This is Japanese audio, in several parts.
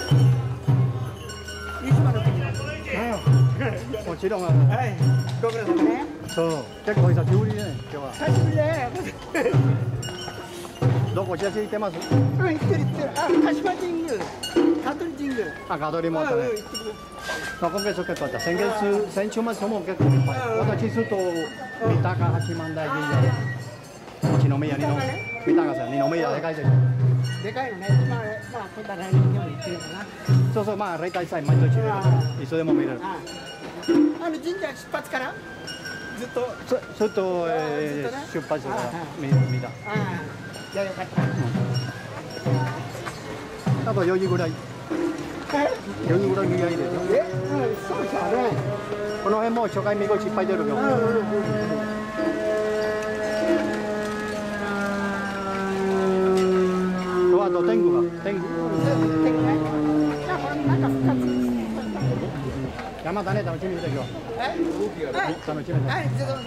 いつまでの時に。 もちろん。 はい。ご苦労様ね。 そう、結構久しぶりね、今日は。 久しぶりね。 どこ、行ってます？ うん、行ってる。あ、鹿島神宮。香取神宮。 あ、香取もあったね。まあ、今月結構あった。先週末も結構いっぱい。私ずっと三鷹八幡大神社で。一宮二鷹さん、二宮でかいです。 でかいのね。まあ、こんな来年でも行ってるかな。 そうそう、まあ、例大祭毎年見る。いつでも見れる。 神社出発からずっとずっと出発から見た。 じゃあよかった。 多分4時ぐらい。4時ぐらい見りゃいいですよ。 そうですよね。 この辺も初回見越しいっぱい出るよ。あと天狗が天狗。山だね、楽しみにしてるよ。楽しみに。 はい、どうぞ。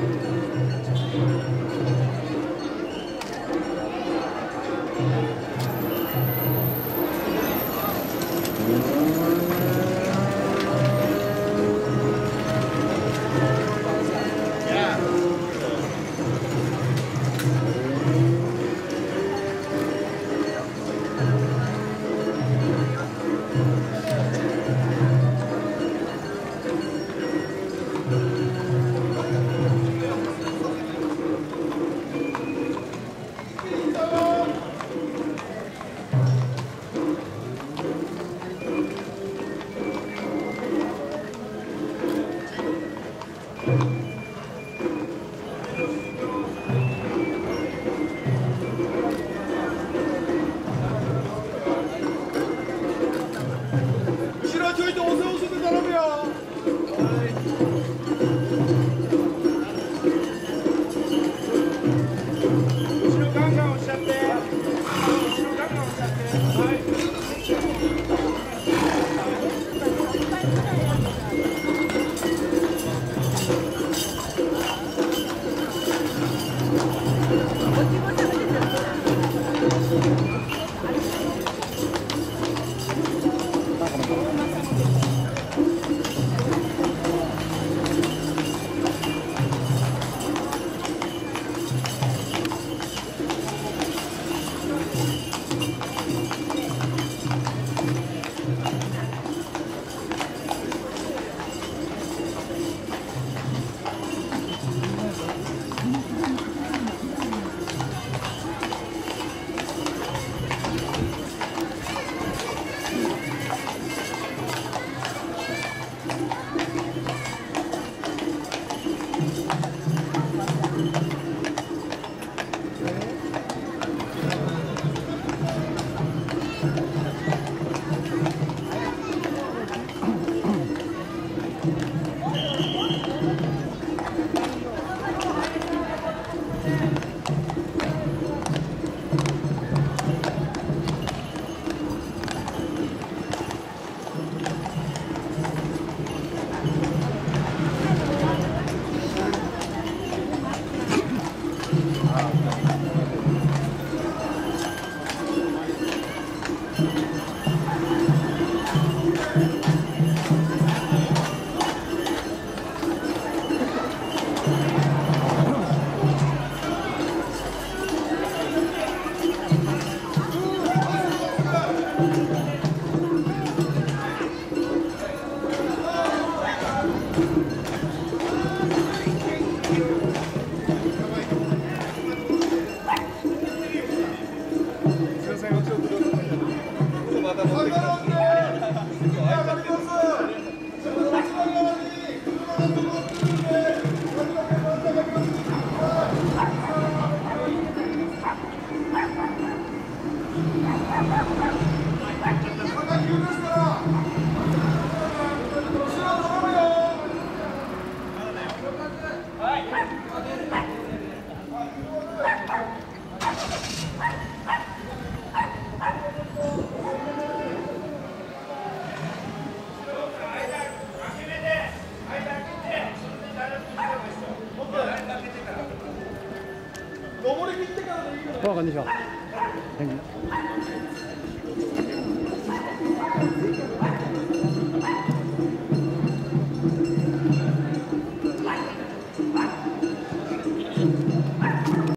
こんな感じでしょう。